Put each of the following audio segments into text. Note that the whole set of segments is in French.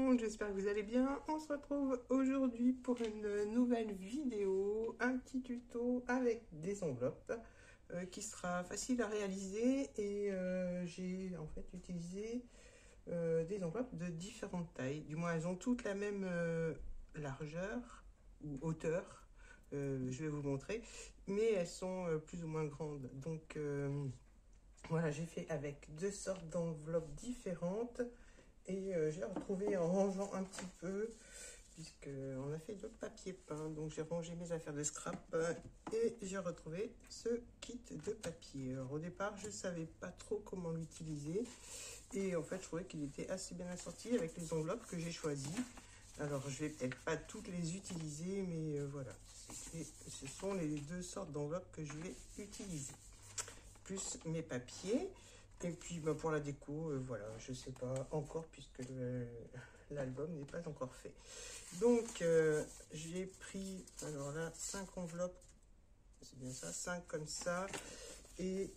monde, j'espère que vous allez bien. On se retrouve aujourd'hui pour une nouvelle vidéo, un petit tuto avec des enveloppes qui sera facile à réaliser et j'ai en fait utilisé des enveloppes de différentes tailles. Du moins, elles ont toutes la même largeur ou hauteur. Je vais vous montrer, mais elles sont plus ou moins grandes. Donc voilà, j'ai fait avec deux sortes d'enveloppes différentes. Et j'ai retrouvé en rangeant un petit peu, puisqu'on a fait d'autres papiers peints. Donc j'ai rangé mes affaires de scrap et j'ai retrouvé ce kit de papier. Alors au départ, je ne savais pas trop comment l'utiliser. Et en fait, je trouvais qu'il était assez bien assorti avec les enveloppes que j'ai choisies. Alors je vais peut-être pas toutes les utiliser, mais voilà. Ce sont les deux sortes d'enveloppes que je vais utiliser. Plus mes papiers. Et puis pour la déco, voilà, je sais pas encore puisque l'album n'est pas encore fait. Donc j'ai pris, alors là, 5 enveloppes, c'est bien ça, 5 comme ça. Et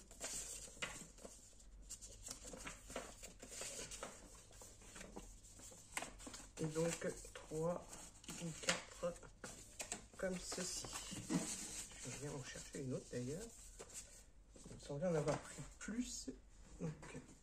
donc 3 ou 4 comme ceci. Je vais en chercher une autre d'ailleurs. Il me semblait en avoir pris plus. Donc,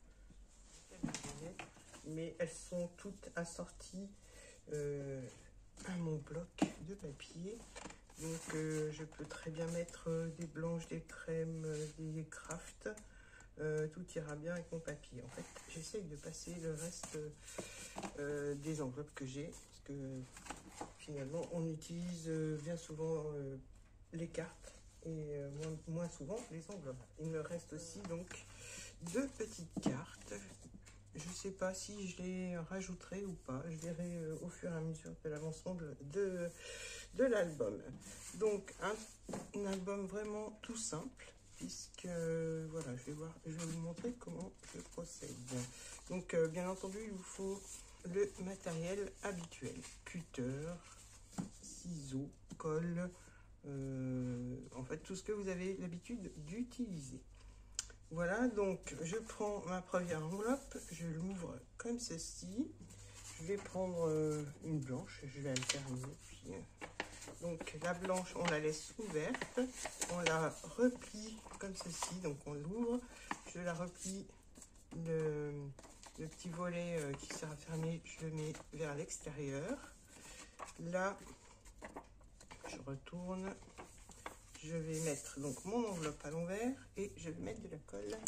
mais elles sont toutes assorties à mon bloc de papier. Donc je peux très bien mettre des blanches, des crèmes, des crafts. Tout ira bien avec mon papier. En fait, j'essaye de passer le reste des enveloppes que j'ai. Parce que finalement, on utilise bien souvent les cartes et moins souvent les enveloppes. Il me reste aussi donc 2 petites cartes. Je ne sais pas si je les rajouterai ou pas. Je verrai au fur et à mesure de l'avancement de l'album. Donc, un album vraiment tout simple, puisque, voilà, je vais vous montrer comment je procède. Donc, bien entendu, il vous faut le matériel habituel. Cutter, ciseaux, colle, en fait, tout ce que vous avez l'habitude d'utiliser. Voilà, donc je prends ma première enveloppe, je l'ouvre comme ceci. Je vais prendre une blanche, je vais alterner. Puis, donc la blanche, on la laisse ouverte, on la replie comme ceci, donc on l'ouvre. Je la replie, le petit volet qui sert à fermer, je le mets vers l'extérieur. Là, je retourne. Je vais mettre donc mon enveloppe à l'envers et je vais mettre de la colle.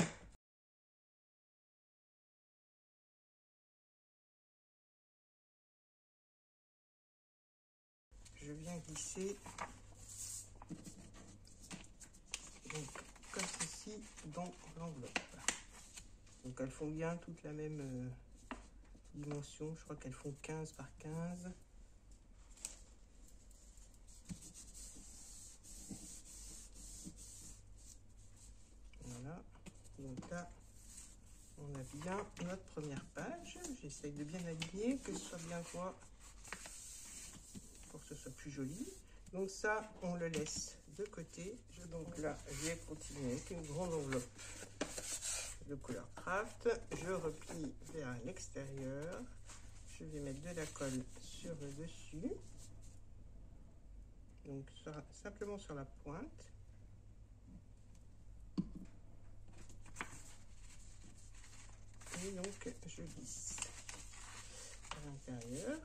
Je viens glisser donc comme ceci dans l'enveloppe. Donc elles font bien toute la même dimension. Je crois qu'elles font 15 par 15. Voilà, donc là, on a bien notre première page. J'essaye de bien aligner, que ce soit bien droit pour que ce soit plus joli. Donc ça, on le laisse de côté. Donc là, je vais continuer avec une grande enveloppe de couleur craft. Je replie vers l'extérieur. Je vais mettre de la colle sur le dessus. Donc simplement sur la pointe. Et donc, je glisse à l'intérieur.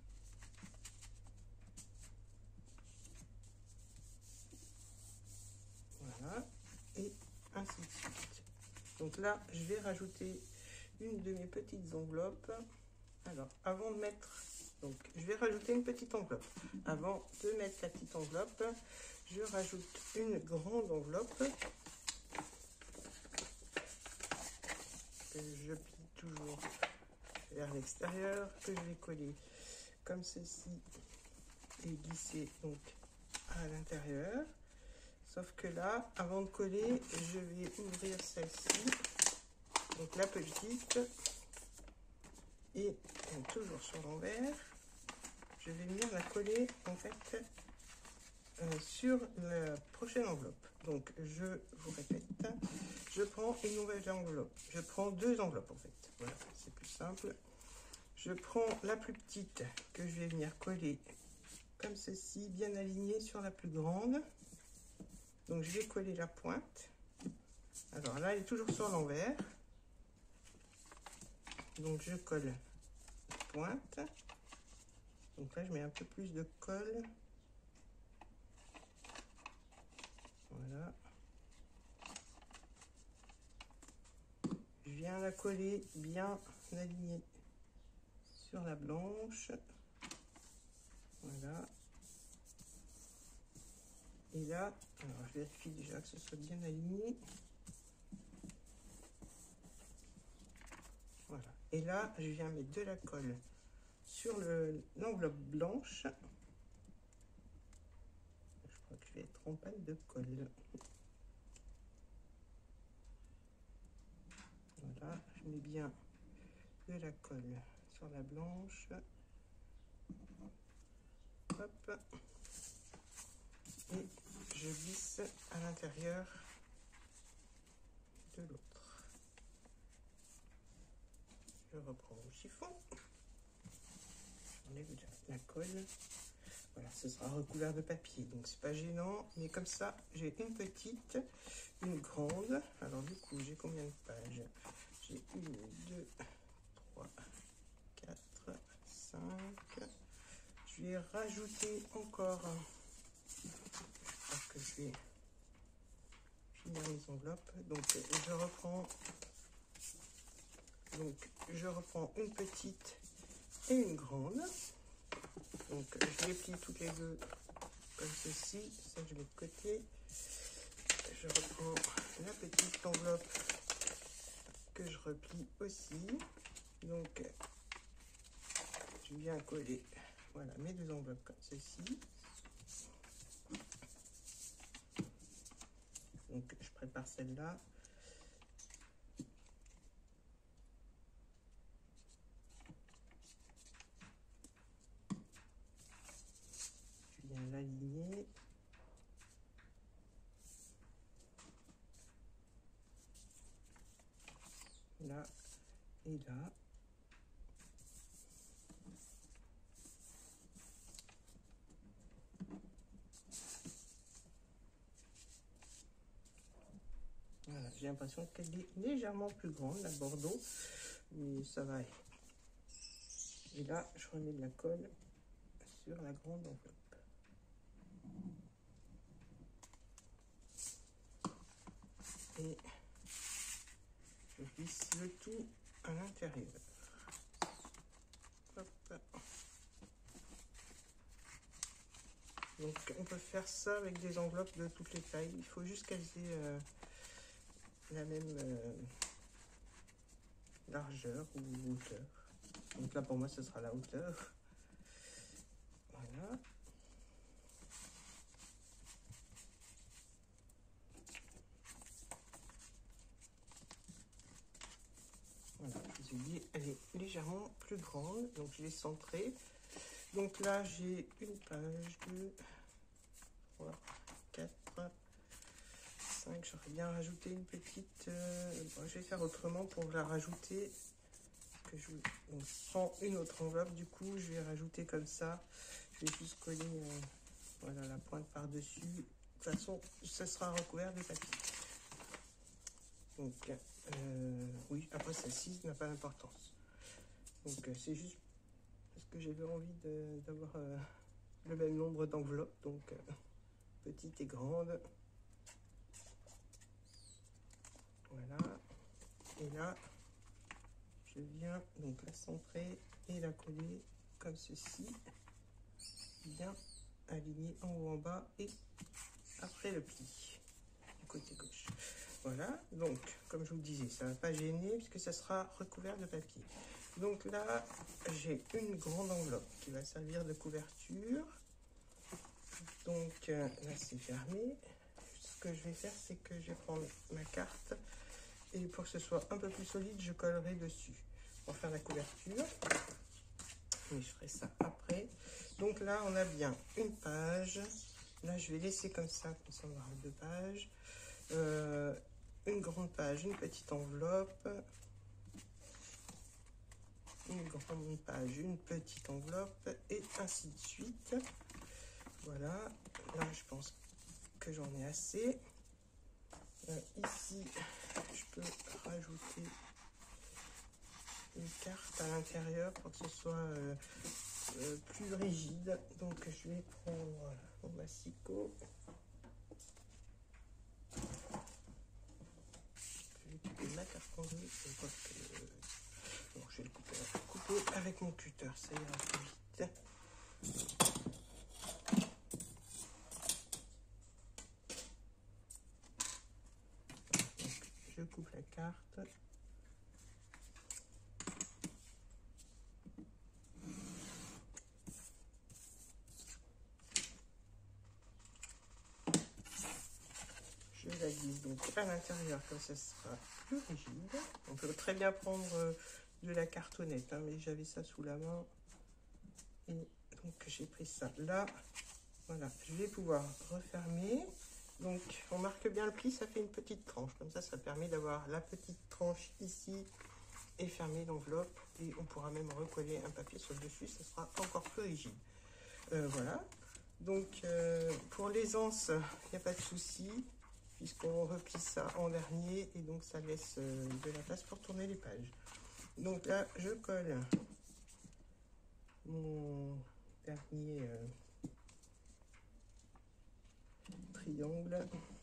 Voilà. Et ainsi de suite. Donc là, je vais rajouter une de mes petites enveloppes. Alors, avant de mettre... Donc, je vais rajouter une petite enveloppe. Avant de mettre la petite enveloppe, je rajoute une grande enveloppe. Que je plie toujours vers l'extérieur, que je vais coller comme ceci et glisser donc à l'intérieur. Sauf que là, avant de coller, je vais ouvrir celle-ci, donc la petite, et donc, toujours sur l'envers, je vais venir la coller en fait sur la prochaine enveloppe. Donc je vous répète, je prends une nouvelle enveloppe, je prends 2 enveloppes en fait, voilà, c'est plus simple. Je prends la plus petite que je vais venir coller comme ceci, bien alignée sur la plus grande. Donc je vais coller la pointe. Alors là, elle est toujours sur l'envers. Donc je colle la pointe. Donc là, je mets un peu plus de colle. Voilà. Je viens la coller bien alignée sur la blanche. Voilà. Et là, alors je vérifie déjà que ce soit bien aligné. Voilà. Et là, je viens mettre de la colle sur l'enveloppe blanche. Je crois que je vais être en panne de colle. Voilà, je mets bien de la colle sur la blanche. Hop. Et je glisse à l'intérieur de l'autre. Je reprends mon chiffon. J'enlève la colle. Voilà, ce sera recouvert de papier, donc c'est pas gênant. Mais comme ça, j'ai une petite, une grande. Alors du coup, j'ai combien de pages? J'ai 1, 2, 3, 4, 5. Je vais rajouter encore. Je crois que je vais finir mes enveloppes. Donc je reprends une petite et une grande. Donc je les plie toutes les deux comme ceci. Ça, je mets de côté. Je reprends la petite enveloppe que je replie aussi. Donc je viens coller, voilà, mes deux enveloppes comme ceci. Donc je prépare celle-là. Je viens l'aligner. Là et là. Voilà, j'ai l'impression qu'elle est légèrement plus grande, la Bordeaux, mais ça va aller. Et là, je remets de la colle sur la grande enveloppe. Et je glisse le tout à l'intérieur. Donc on peut faire ça avec des enveloppes de toutes les tailles. Il faut juste qu'elles aient la même largeur ou hauteur. Donc là pour moi ce sera la hauteur. Voilà. Voilà, je vous ai dit, elle est légèrement plus grande, donc je l'ai centrée. Donc là j'ai une page, 2, 3, 4, 5. J'aurais bien rajouté une petite. Bon, je vais faire autrement pour la rajouter. Que on prend une autre enveloppe, du coup je vais rajouter comme ça. Je vais juste coller voilà, la pointe par dessus. De toute façon, ça sera recouvert de papier. Donc oui, après celle-ci n'a pas d'importance. Donc c'est juste parce que j'avais envie d'avoir le même nombre d'enveloppes, donc petite et grande. Voilà. Et là, je viens donc la centrer et la coller comme ceci, bien alignée en haut en bas et après le pli du côté gauche. Voilà, donc comme je vous disais, ça ne va pas gêner puisque ça sera recouvert de papier. Donc là, j'ai une grande enveloppe qui va servir de couverture. Donc là, c'est fermé. Ce que je vais faire, c'est que je vais prendre ma carte et pour que ce soit un peu plus solide, je collerai dessus pour faire la couverture. Mais je ferai ça après. Donc là, on a bien une page. Là, je vais laisser comme ça on aura 2 pages. Une grande page, une petite enveloppe. une grande page, une petite enveloppe, et ainsi de suite. Voilà, là je pense que j'en ai assez. Ici, je peux rajouter une carte à l'intérieur pour que ce soit plus rigide. Donc je vais prendre mon massicot. Je vais couper ma carte en deux. Bon, je vais le couper avec mon cutter, ça ira plus vite. Donc, je coupe la carte. Je la glisse donc à l'intérieur, comme ça sera plus rigide. On peut très bien prendre de la cartonnette, hein, mais j'avais ça sous la main. Et donc j'ai pris ça là. Voilà, je vais pouvoir refermer. Donc on marque bien le pli, ça fait une petite tranche. Comme ça permet d'avoir la petite tranche ici et fermer l'enveloppe. Et on pourra même recoller un papier sur le dessus, ça sera encore plus rigide. Voilà. Donc pour l'aisance, il n'y a pas de souci, puisqu'on replie ça en dernier et donc ça laisse de la place pour tourner les pages. Donc là, je colle mon dernier triangle.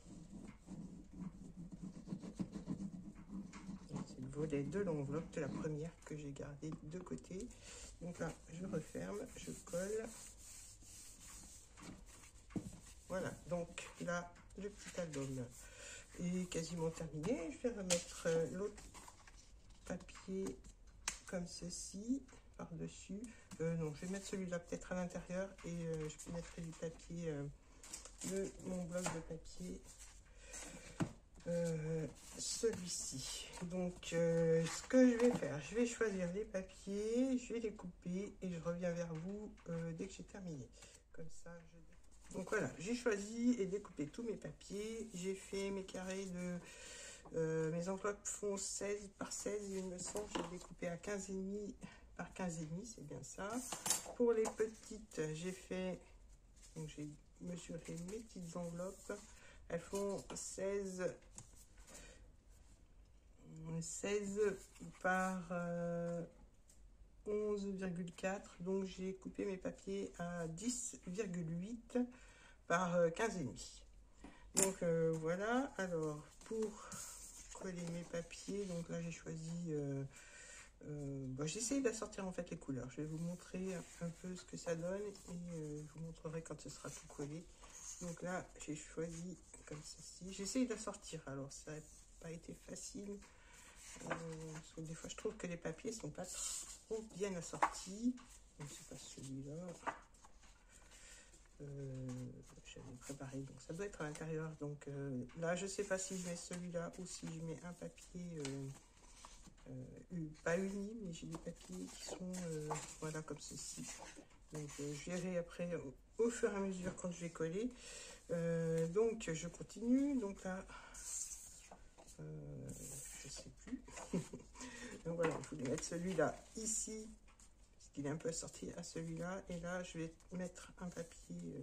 C'est le volet de l'enveloppe de la première que j'ai gardé de côté. Donc là, je referme, je colle. Voilà, donc là, le petit album est quasiment terminé. Je vais remettre l'autre papier comme ceci par-dessus. Non, je vais mettre celui-là peut-être à l'intérieur et je mettrai du papier, de mon bloc de papier, celui-ci. Donc, ce que je vais faire, je vais choisir les papiers, je vais les couper et je reviens vers vous dès que j'ai terminé. Comme ça, donc voilà, j'ai choisi et découpé tous mes papiers. J'ai fait mes carrés de... mes enveloppes font 16 par 16, il me semble. J'ai découpé à 15,5 par 15,5, c'est bien ça. Pour les petites, j'ai fait... Donc j'ai mesuré mes petites enveloppes. Elles font 16 par 11,4. Donc j'ai coupé mes papiers à 10,8 par 15,5. Donc voilà. Alors pour coller mes papiers, donc là j'ai choisi... j'essaye d'assortir en fait les couleurs. Je vais vous montrer un peu ce que ça donne et je vous montrerai quand ce sera tout collé. Donc là, j'ai choisi comme ceci. J'essaye d'assortir. Alors, ça n'a pas été facile. Parce que des fois, je trouve que les papiers ne sont pas trop bien assortis. Donc, c'est pas celui-là. J'avais préparé. Donc, ça doit être à l'intérieur. Donc, là, je ne sais pas si je mets celui-là ou si je mets un papier... pas uni, mais j'ai des papiers qui sont voilà comme ceci. Donc je verrai après au fur et à mesure quand je vais coller. Donc je continue. Donc là, je sais plus. Donc voilà, je voulais mettre celui-là ici, parce qu'il est un peu assorti à celui-là. Et là, je vais mettre un papier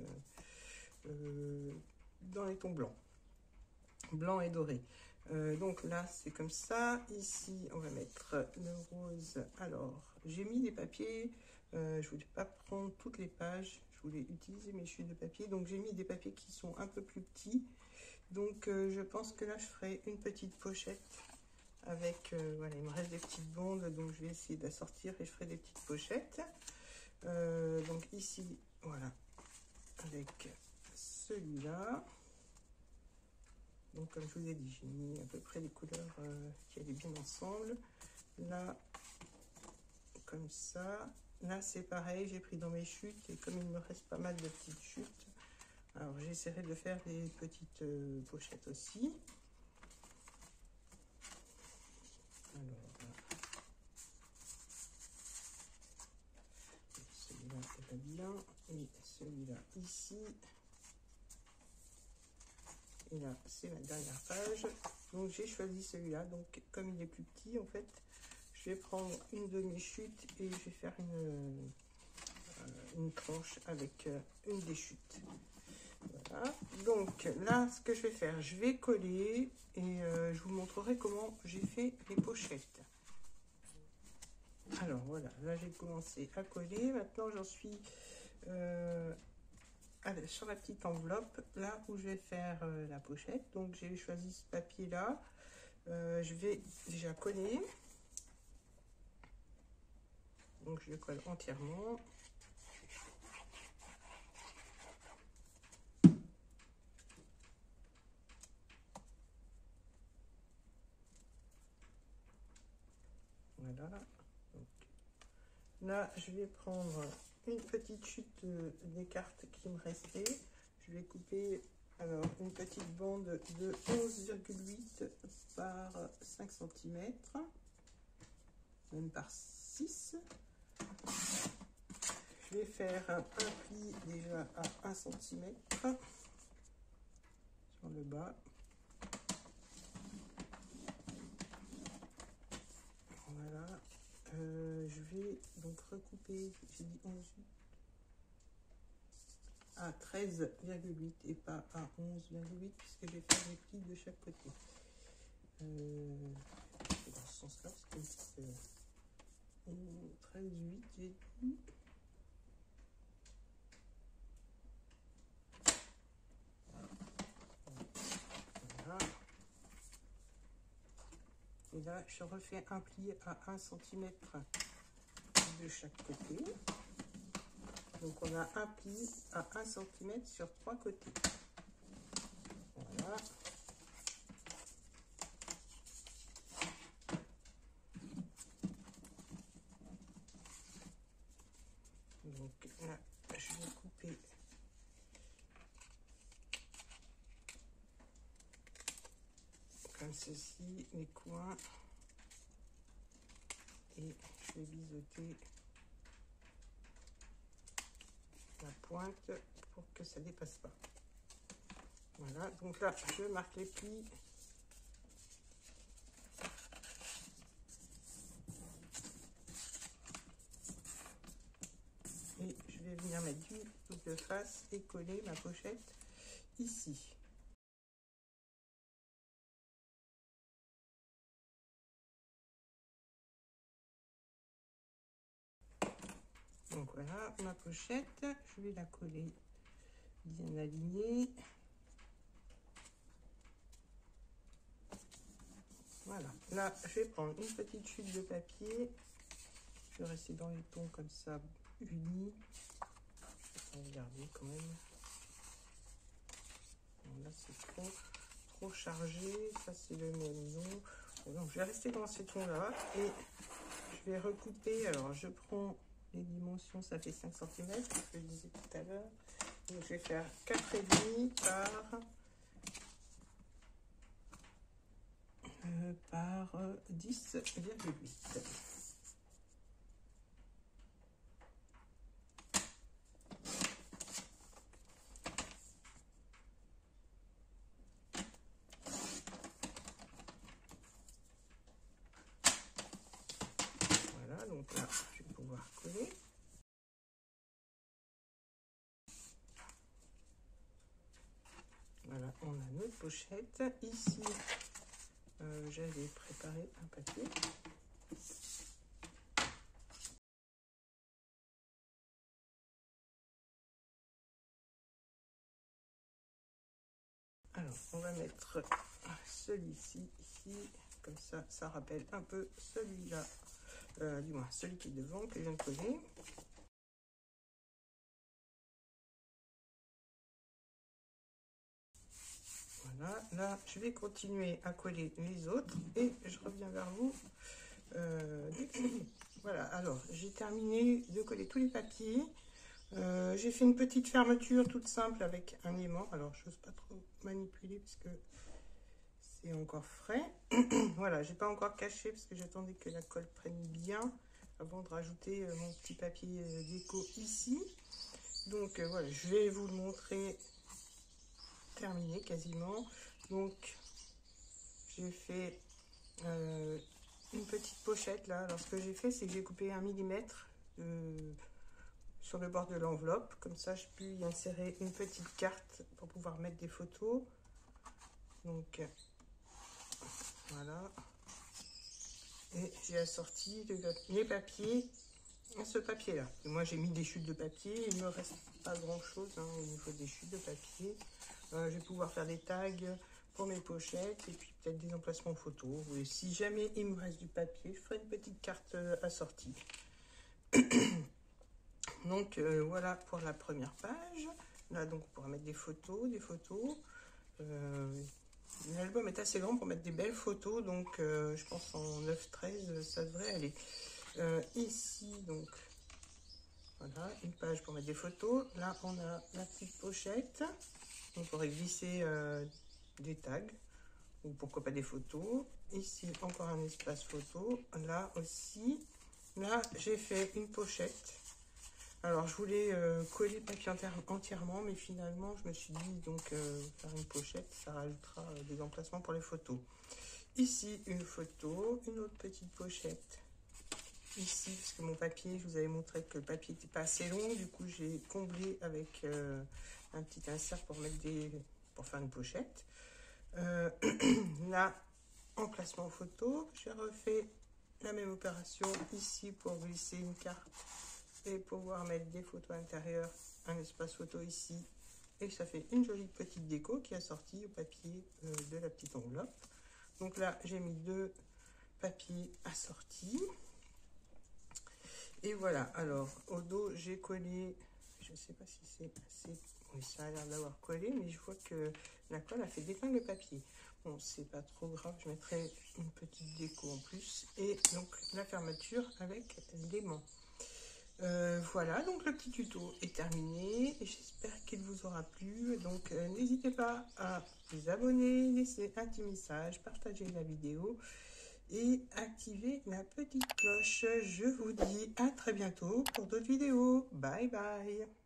dans les tons blancs, blanc et doré. Donc là, c'est comme ça. Ici, on va mettre le rose. Alors, j'ai mis des papiers. Je voulais pas prendre toutes les pages. Je voulais utiliser mes chutes de papier. Donc, j'ai mis des papiers qui sont un peu plus petits. Donc, je pense que là, je ferai une petite pochette avec... voilà, il me reste des petites bandes. Donc, je vais essayer d'assortir et je ferai des petites pochettes. Donc, ici, voilà, avec celui-là. Donc, comme je vous ai dit, j'ai mis à peu près les couleurs qui allaient bien ensemble. Là, comme ça. Là, c'est pareil, j'ai pris dans mes chutes. Et comme il me reste pas mal de petites chutes, alors j'essaierai de faire des petites pochettes aussi. Alors, celui-là, c'est pas bien. Et celui-là, ici. Et là, c'est la dernière page. Donc, j'ai choisi celui-là. Donc, comme il est plus petit, en fait, je vais prendre une demi-chute et je vais faire une tranche avec une des chutes. Voilà. Donc là, ce que je vais faire, je vais coller et je vous montrerai comment j'ai fait les pochettes. Alors voilà, là j'ai commencé à coller. Maintenant j'en suis sur la petite enveloppe, là où je vais faire la pochette. Donc j'ai choisi ce papier là. Je vais déjà coller. Donc je le colle entièrement. Voilà. Donc, là, je vais prendre une petite chute des cartes qui me restaient. Je vais couper alors une petite bande de 11,8 par 5 cm, même par 6. Je vais faire un pli déjà à 1 cm sur le bas. Voilà. Je vais donc recouper, j'ai dit 11 à 13,8 et pas à 11,8 puisque je vais faire des plis de chaque côté. Dans ce sens-là, parce que 13,8 j'ai dit. Voilà. Et là, je refais un pli à 1 cm de chaque côté. Donc on a un pli à 1 cm sur 3 côtés. Voilà. Donc là, je vais couper comme ceci les coins et je vais biseauter la pointe pour que ça dépasse pas. Voilà, donc là je marque les plis. Et je vais venir mettre du double face et coller ma pochette ici. Donc voilà ma pochette, je vais la coller bien alignée. Voilà, là je vais prendre une petite chute de papier, je vais rester dans les tons comme ça unis. Regardez quand même. Bon, là c'est trop chargé, ça c'est le même nom. Bon, donc je vais rester dans ces tons là et je vais recouper. Alors je prends les dimensions, ça fait 5 cm, je le disais tout à l'heure. Donc je vais faire 4,5 par 10,8. Voilà, donc là je vais pouvoir coller. Voilà, on a notre pochette. Ici, j'avais préparé un papier. Alors, on va mettre celui-ci ici, comme ça, ça rappelle un peu celui-là, du moins celui qui est devant, que je viens de coller. Voilà, là, je vais continuer à coller les autres et je reviens vers vous dès que c'est fini. Voilà, alors, j'ai terminé de coller tous les papiers. J'ai fait une petite fermeture toute simple avec un aimant. Alors, je n'ose pas trop manipuler parce que c'est encore frais. Voilà, j'ai pas encore caché parce que j'attendais que la colle prenne bien avant de rajouter mon petit papier déco ici. Donc, voilà, je vais vous le montrer terminé quasiment. Donc, j'ai fait une petite pochette là. Alors ce que j'ai fait, c'est que j'ai coupé 1 millimètre sur le bord de l'enveloppe. Comme ça, je peux y insérer une petite carte pour pouvoir mettre des photos. Donc voilà. Et j'ai assorti les papiers à ce papier là. Et moi j'ai mis des chutes de papier, il ne me reste pas grand chose hein, au niveau des chutes de papier. Je vais pouvoir faire des tags pour mes pochettes et puis peut-être des emplacements photos. Et si jamais il me reste du papier, je ferai une petite carte assortie. Donc voilà pour la première page. Là donc on pourra mettre des photos. L'album est assez grand pour mettre des belles photos, donc je pense en 9-13 ça devrait aller. Ici donc voilà une page pour mettre des photos. Là on a la petite pochette, on pourrait glisser des tags ou pourquoi pas des photos. Ici encore un espace photo. Là aussi, là j'ai fait une pochette. Alors je voulais coller le papier entièrement, mais finalement je me suis dit donc faire une pochette, ça rajoutera des emplacements pour les photos. Ici une photo, une autre petite pochette. Ici, parce que mon papier, je vous avais montré que le papier n'était pas assez long, du coup j'ai comblé avec un petit insert pour mettre pour faire une pochette. Là, emplacement photo, j'ai refait la même opération ici pour glisser une carte et pouvoir mettre des photos à l'intérieur, un espace photo ici, et ça fait une jolie petite déco qui est assortie au papier de la petite enveloppe. Donc là j'ai mis 2 papiers assortis et voilà. Alors au dos j'ai collé, je sais pas si c'est assez, oui ça a l'air d'avoir collé, mais je vois que la colle a fait déteindre le papier. Bon, c'est pas trop grave, je mettrai une petite déco en plus, et donc la fermeture avec l'aimant. Voilà, donc le petit tuto est terminé et j'espère qu'il vous aura plu. Donc n'hésitez pas à vous abonner, laisser un petit message, partager la vidéo et activer la petite cloche. Je vous dis à très bientôt pour d'autres vidéos. Bye bye.